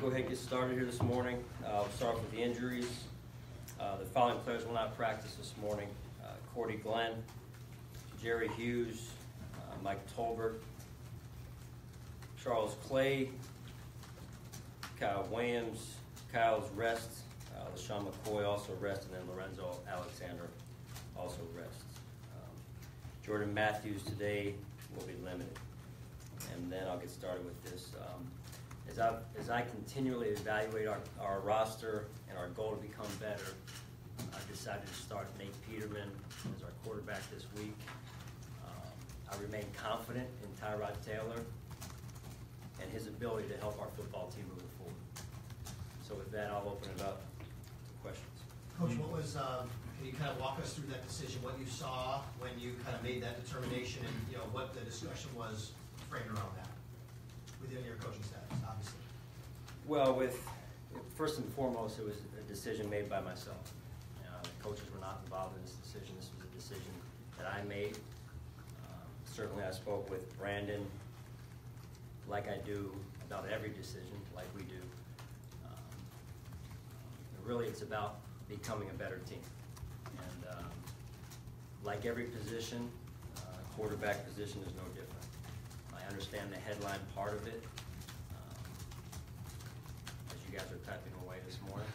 Go ahead and get started here this morning. We'll start with the injuries. The following players will not practice this morning. Cordy Glenn, Jerry Hughes, Mike Tolbert, Charles Clay, Kyle Williams, Kyle's rest, LaShawn McCoy also rests, and then Lorenzo Alexander also rests. Jordan Matthews today will be limited. And then I'll get started with this. As I continually evaluate our roster and our goal to become better, I decided to start Nate Peterman as our quarterback this week. I remain confident in Tyrod Taylor and his ability to help our football team moving forward. So with that, I'll open it up to questions. Coach, what was, can you kind of walk us through that decision, what you saw when you kind of made that determination, and what the discussion was framed around that within your coaching staff, obviously? Well, first and foremost, it was a decision made by myself. The coaches were not involved in this decision. This was a decision that I made. Certainly I spoke with Brandon like I do about every decision, like we do. Really, it's about becoming a better team. And like every position, quarterback position is no different. I understand the headline part of it. As you guys are typing away this morning,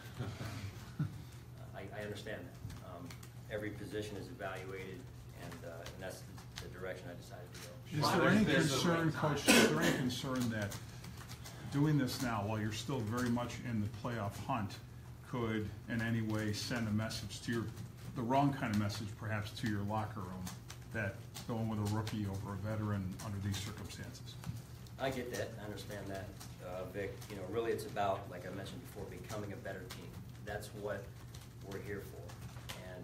I understand that. Every position is evaluated, and that's the direction I decided to go. Is there any concern, Coach, is there any concern that doing this now, while you're still very much in the playoff hunt, could in any way send a message to the wrong kind of message perhaps to your locker room, that going with a rookie over a veteran under these circumstances? I get that. I understand that, Vic. Really it's about, like I mentioned before, becoming a better team. That's what we're here for. And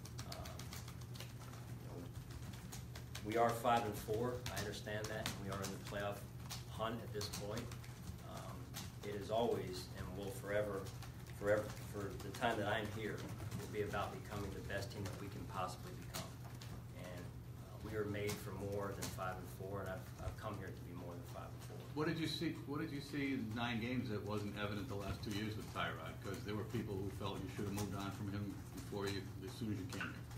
we are 5-4. I understand that. We are in the playoff hunt at this point. It is always and will forever, for the time that I'm here, will be about becoming the best team that we can possibly become. And we are made for more than 5-4, and I've come here to be more than 5-4. What did you see? What did you see in 9 games that wasn't evident the last 2 years with Tyrod? Because there were people who felt you should have moved on from him before as soon as you came here.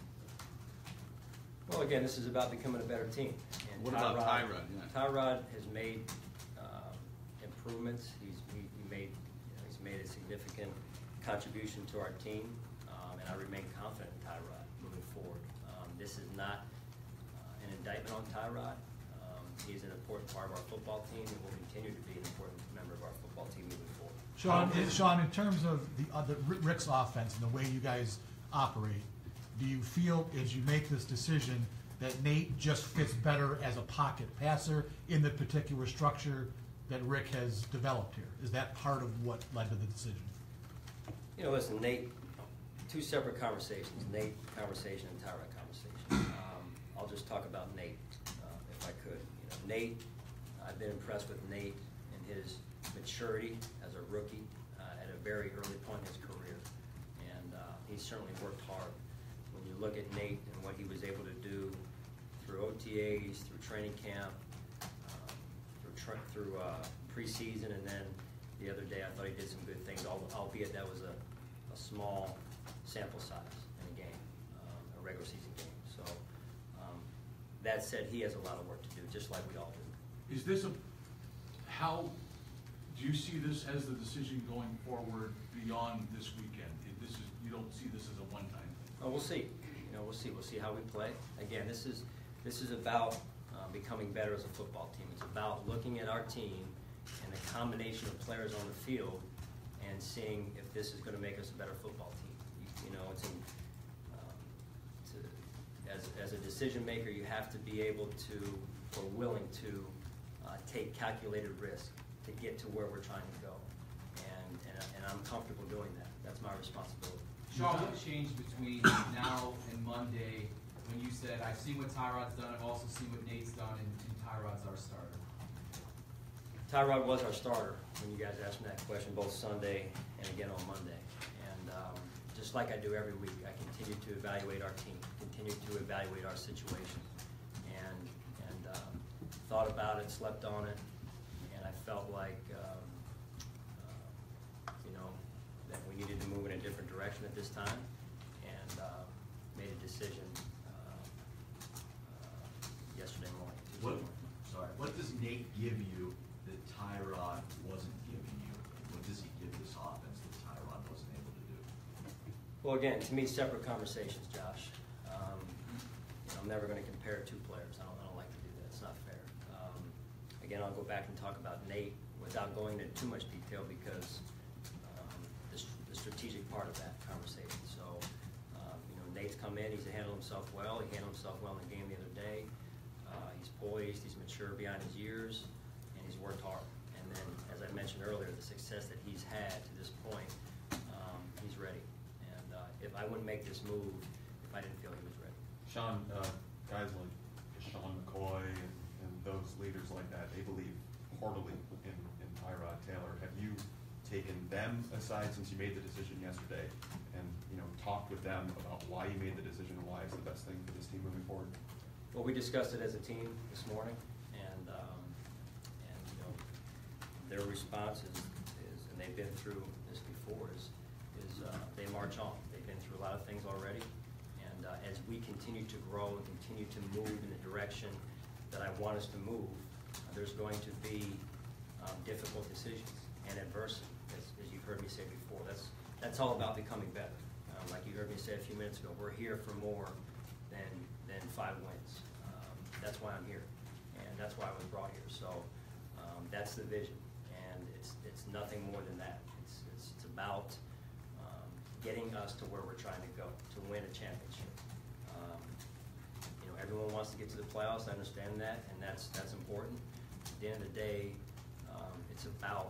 Well, again, this is about becoming a better team. And what about Tyrod? Yeah. Tyrod has made improvements. He's made a significant contribution to our team, and I remain confident in Tyrod moving forward. This is not an indictment on Tyrod. He's an important part of our football team and will continue to be an important member of our football team moving forward. Sean, in terms of the Rick's offense and the way you guys operate, do you feel as you make this decision that Nate just fits better as a pocket passer in the particular structure that Rick has developed here? Is that part of what led to the decision? Listen, Nate, two separate conversations, Nate conversation and Tyrod conversation. I'll just talk about Nate, if I could. Nate, I've been impressed with Nate and his maturity as a rookie at a very early point in his career. And he's certainly worked hard. When you look at Nate and what he was able to do through OTAs, through training camp, through preseason, and then the other day I thought he did some good things, albeit that was a small sample size in a game, a regular season game. So that said, he has a lot of work to do, just like we all do. Is this how do you see this as the decision going forward beyond this weekend? You don't see this as a one-time thing? Oh, we'll see. We'll see how we play. Again, this is about becoming better as a football team. It's about looking at our team and the combination of players on the field and seeing if this is going to make us a better football team. As a decision maker, you have to be able to, or willing to, take calculated risk to get to where we're trying to go. And I'm comfortable doing that. That's my responsibility. Sean, what changed between now and Monday when you said, I've seen what Tyrod's done, I've also seen what Nate's done, and Tyrod's our starter? Tyrod was our starter when you guys asked me that question, both Sunday and again on Monday. And just like I do every week, I continue to evaluate our team, continue to evaluate our situation, and thought about it, slept on it, and I felt like different direction at this time, and made a decision yesterday morning. What does Nate give you that Tyrod wasn't giving you? What does he give this offense that Tyrod wasn't able to do? Well, again, to me, separate conversations, Josh. I'm never going to compare two players. I don't like to do that. It's not fair. Again, I'll go back and talk about Nate without going into too much detail because the strategic part of that conversation. So, Nate's come in. He's handled himself well. He handled himself well in the game the other day. He's poised. He's mature beyond his years, and he's worked hard. And then, as I mentioned earlier, the success that he's had to this point, he's ready. And if I wouldn't make this move if I didn't feel he was ready. Sean, guys like Sean McCoy and those leaders like that, they believe heartily in Tyrod Taylor. Have you taken them aside since you made the decision yesterday and talked with them about why you made the decision and why it's the best thing for this team moving forward? Well, we discussed it as a team this morning, and their response is, and they've been through this before, is they march on. They've been through a lot of things already. As we continue to grow and continue to move in the direction that I want us to move, there's going to be difficult decisions and adversity, as you've heard me say before. That's all about becoming better. Like you heard me say a few minutes ago, we're here for more than 5 wins. That's why I'm here, and that's why I was brought here. So that's the vision, and it's nothing more than that. It's about getting us to where we're trying to go, to win a championship. Everyone wants to get to the playoffs. I understand that, and that's important. At the end of the day, it's about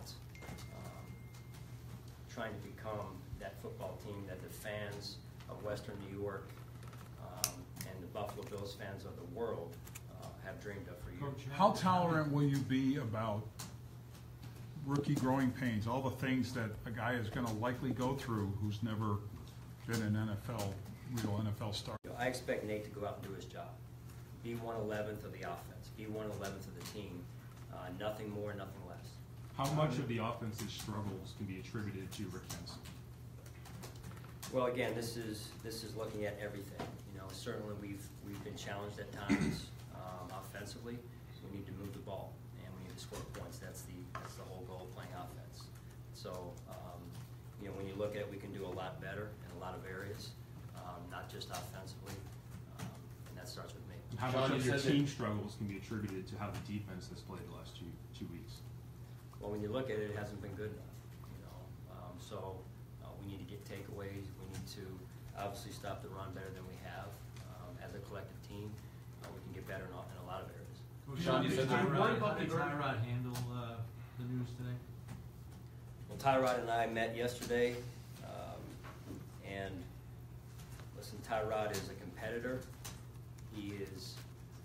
trying to become that football team that the fans of Western New York and the Buffalo Bills fans of the world have dreamed of for years. How tolerant will you be about rookie growing pains, all the things that a guy is going to likely go through who's never been an real NFL star? I expect Nate to go out and do his job. Be 1/11th of the offense. Be 1/11th of the team. Nothing more, nothing less. How much of the offense's struggles can be attributed to Rick Henson? Well, again, this is looking at everything. Certainly we've been challenged at times offensively. We need to move the ball and we need to score points. That's the whole goal of playing offense. So when you look at it, we can do a lot better in a lot of areas, not just offensively, and that starts with me. How much of your team struggles can be attributed to how the defense has played the last two weeks? Well, when you look at it, it hasn't been good enough. So we need to get takeaways. We need to obviously stop the run better than we have. As a collective team, we can get better in a lot of areas. Sean, you said How did Tyrod handle the news today? Well, Tyrod and I met yesterday, and listen, Tyrod is a competitor. He is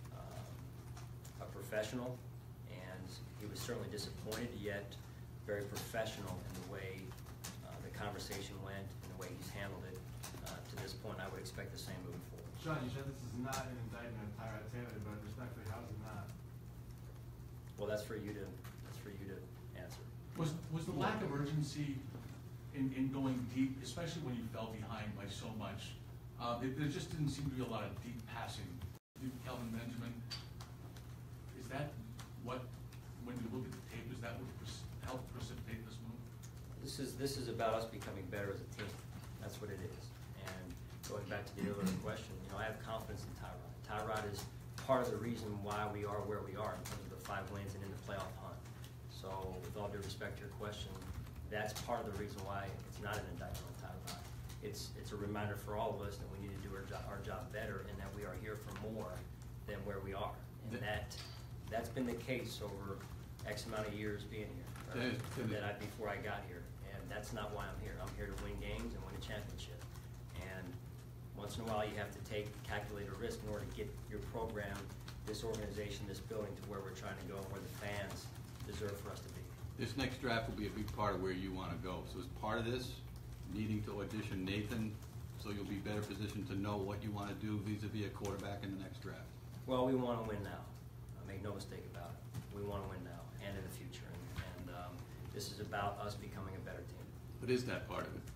a professional, and he was certainly disappointed, yet very professional in the way the conversation went and the way he's handled it. To this point, I would expect the same moving forward. Sean, you said this is not an indictment of Tyrod Taylor, but respectfully, how is it not? Well, that's for you to answer. Was the lack of urgency in going deep, especially when you fell behind by so much, there just didn't seem to be a lot of deep passing. Kelvin Benjamin, is that what, when you look at the tape, is that what helped precipitate this move? This is about us becoming better as a team. That's what it is. And going back to the earlier question, I have confidence in Tyrod. Tyrod is part of the reason why we are where we are in terms of the 5 wins and in the playoff hunt. So with all due respect to your question, that's part of the reason why it's not an indictment on Tyrod. It's a reminder for all of us that we need to do our job better and that we are here for more than where we are. And that's been the case over X amount of years being here, before I got here. And that's not why I'm here. I'm here to win games and win a championship. And once in a while you have to take calculated risk in order to get your program, this organization, this building to where we're trying to go and where the fans deserve for us to be. This next draft will be a big part of where you want to go. So as part of this, needing to audition Nathan, so you'll be better positioned to know what you want to do vis-a-vis a quarterback in the next draft. Well, we want to win now. Make no mistake about it. We want to win now and in the future. And this is about us becoming a better team. But is that part of it?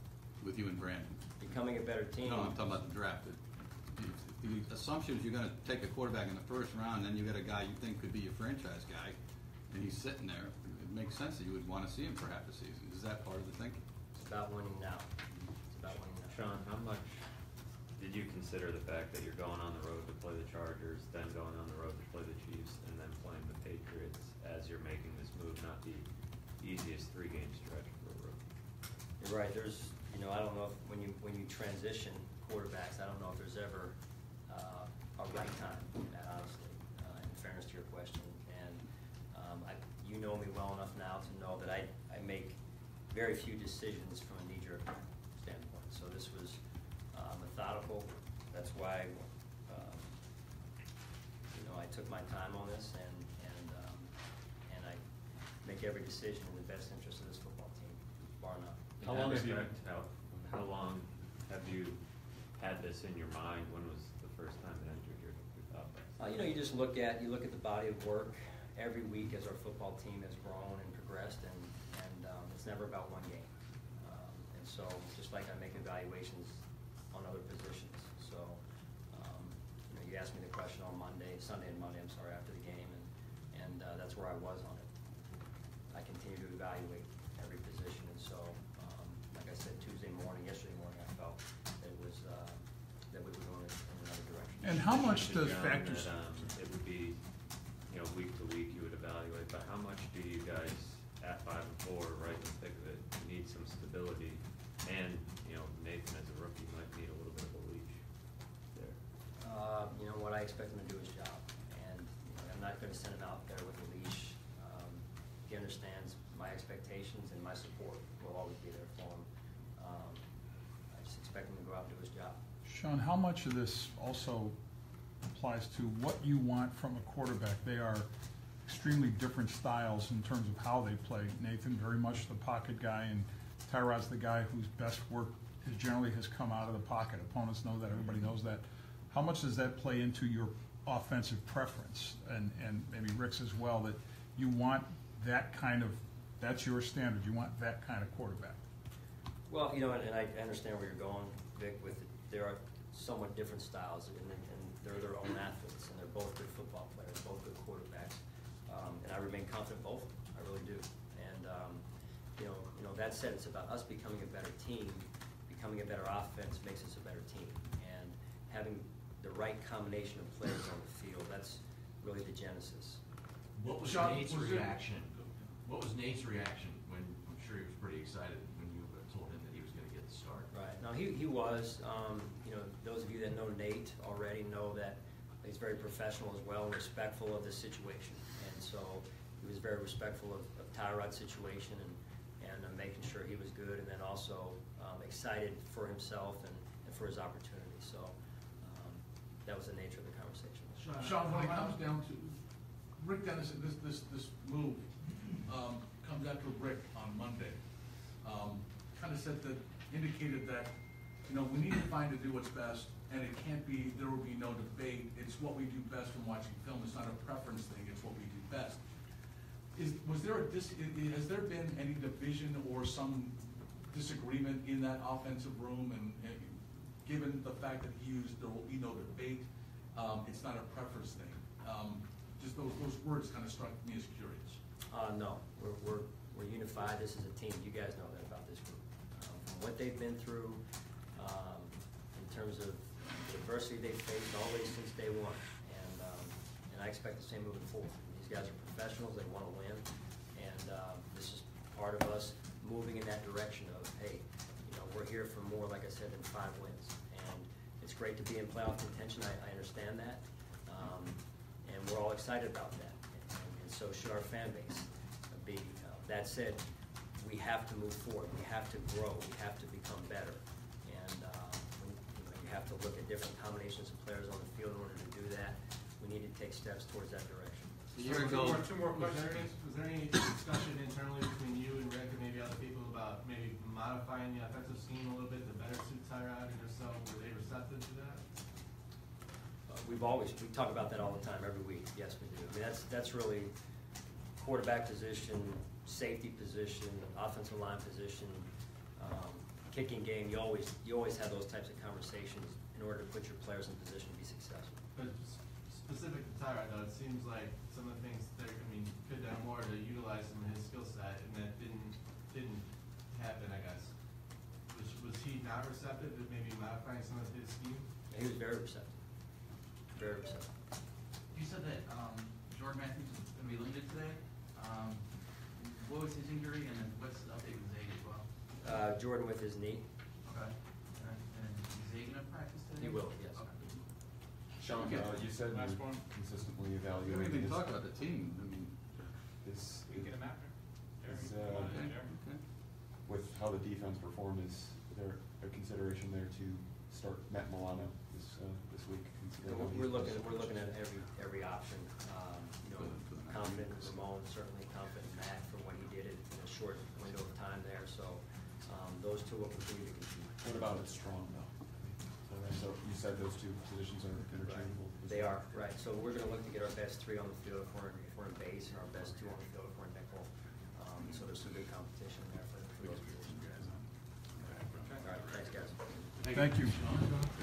with you and Brandon? Becoming a better team. No, I'm talking about the draft. The assumption is you're gonna take a quarterback in the first round, then you got a guy you think could be your franchise guy, and he's sitting there. It makes sense that you would wanna see him for half the season. Is that part of the thinking? It's about winning now. It's about winning now. Sean, how much did you consider the fact that you're going on the road to play the Chargers, then going on the road to play the Chiefs, and then playing the Patriots as you're making this move, not the easiest 3-game stretch for a rookie? You're right. There's, I don't know if when you transition quarterbacks, I don't know if there's ever a right time, honestly, in fairness to your question. And you know me well enough now to know that I make very few decisions from a knee-jerk standpoint. So this was methodical. That's why I took my time on this, and I make every decision in the best interest of this football team, bar none. How long have you had this in your mind? When was the first time it entered your thought process? You just look at the body of work every week as our football team has grown and progressed, and it's never about one game. And so, just like I make evaluations on other positions. So, you asked me the question on Sunday and Monday, after the game, and that's where I was on it. I continue to evaluate every position, and so, like I said, yesterday morning, I felt that it was that we were going in another direction. And how much does John, factors? It would be, week to week you would evaluate, but how much do you guys at 5-4, right in the thick of it, need some stability? And Nathan as a rookie might need a little bit of a leash there. What I expect him to do his job, and I'm not going to send him out there with a leash. He understands my expectations, and my support will always be there for him. I just expect him to go out and do his job. Sean, how much of this also applies to what you want from a quarterback? They are extremely different styles in terms of how they play. Nathan, very much the pocket guy, and Tyrod's the guy whose best work generally has come out of the pocket. Opponents know that. Everybody knows that. How much does that play into your offensive preference, and maybe Rick's as well, that you want that kind of, that's your standard, you want that kind of quarterback? Well, and I understand where you're going, Vic, with it. There are somewhat different styles, and they're their own athletes, and they're both good football players, both good quarterbacks. And I remain confident in both of them. I really do. And, that said, it's about us becoming a better team. Becoming a better offense makes us a better team. And having the right combination of players on the field, that's really the genesis. What was Sean, Nate's was there- reaction? What was Nate's reaction when, I'm sure he was pretty excited when you told him that he was going to get the start? Right. No, he was. Those of you that know Nate already know that he's very professional as well and respectful of the situation. And so he was very respectful of Tyrod's situation and making sure he was good, and then also excited for himself and for his opportunity. So that was the nature of the conversation. Sean, when it comes down to Rick Dennison, this move comes after Rick on Monday. Kind of indicated that we need to find to do what's best, and it can't be, there will be no debate. It's what we do best from watching film. It's not a preference thing. It's what we do best. Has there been any division or some disagreement in that offensive room, and given the fact that he used there will be no debate, it's not a preference thing? Just those words kind of struck me as curious. No, we're unified. This is a team. You guys know that about this group. From what they've been through, in terms of the adversity they've faced all the way since day one, and I expect the same moving forward. These guys are professionals. They want to win, and this is part of us moving in that direction of, hey, we're here for more, like I said, than 5 wins. And it's great to be in playoff contention. I understand that, and we're all excited about that, and so should our fan base be. That said, we have to move forward. We have to grow. We have to become better, and you have to look at different combinations of players on the field in order to do that. We need to take steps towards that direction. A year ago, Two more questions. Was there any discussion internally between you and Rick and maybe other people about maybe modifying the offensive scheme a little bit to better suit Tyrod, and if so, were they receptive to that? We talk about that all the time, every week. Yes, we do. I mean, that's really quarterback position, safety position, offensive line position. kicking game, you always have those types of conversations in order to put your players in position to be successful. But specific to Tyrod though, it seems like some of the things there, I mean, could have done more to utilize some of his skill set, and that didn't happen, I guess. Was he not receptive to maybe modifying some of his scheme? And he was very receptive. Very receptive. You said that Jordan Matthews is going to be limited today. What was his injury, and then what's the update with Zay as well? Jordan with his knee. Okay. And is Zay going to practice today? He will, yes. Okay. Sean, you said Last you're one. consistently We haven't evaluating even his, talked about the team, I mean, his, We can get him after. is, okay, Jeremy. okay. with how the defense performed, is there a consideration there to start Matt Milano this week? considering how We're he's- looking at every option. You know, For the next confident in week. Ramon, certainly confident in Matt for what he did in a short window of time there. So those two will continue to compete. What about at strong though? So you said those two positions are interchangeable? They are, right. So we're gonna look to get our best three on the field if we're in base, and our best two on the field if we're in nickel. So there's some good competition there for those positions. All right, thanks, guys. Thank you.